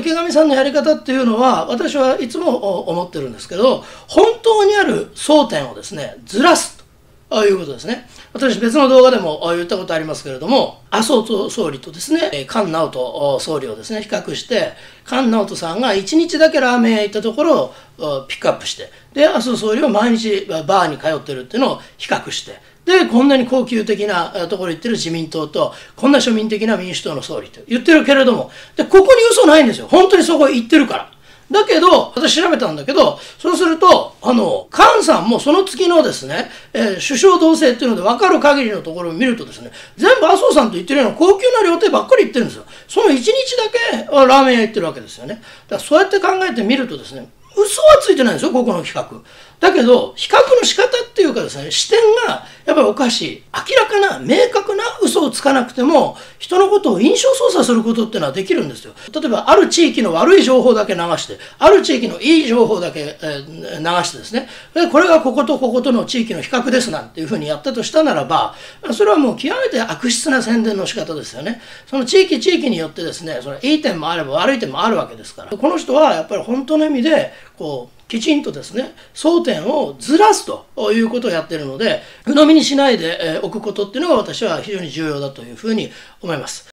池上さんのやり方っていうのは私はいつも思ってるんですけど、本当にある争点をですねずらすということですね。私別の動画でも言ったことありますけれども、麻生総理とですね菅直人総理をですね比較して、菅直人さんが1日だけラーメン屋行ったところをピックアップして、で麻生総理は毎日バーに通ってるっていうのを比較して、でこんなに高級的なところ行ってる自民党とこんな庶民的な民主党の総理と言ってるけれども、でここに嘘ないんですよ。本当にそこ行ってるから。だけど私調べたんだけど、そうすると菅さんもその月のですね、首相同棲っていうので分かる限りのところを見るとですね、全部麻生さんと言ってるような高級な料亭ばっかり行ってるんですよ。その1日だけラーメン屋行ってるわけですよね。だからそうやって考えてみるとですね、嘘はついてないんですよ、ここの比較。だけど比較の仕方っていうかですね、視点がやっぱりおかしい。明らかな明確な嘘をつかなくても人のことを印象操作することっていうのはできるんですよ。例えばある地域の悪い情報だけ流して、ある地域のいい情報だけ流してですね、でこれがこことこことの地域の比較ですなんていうふうにやったとしたならば、それはもう極めて悪質な宣伝の仕方ですよね。その地域地域によってですね、そのいい点もあれば悪い点もあるわけですから、この人はやっぱり本当の意味できちんとですね争点をずらすということをやっているので、鵜呑みにしないでおくことっていうのが私は非常に重要だというふうに思います。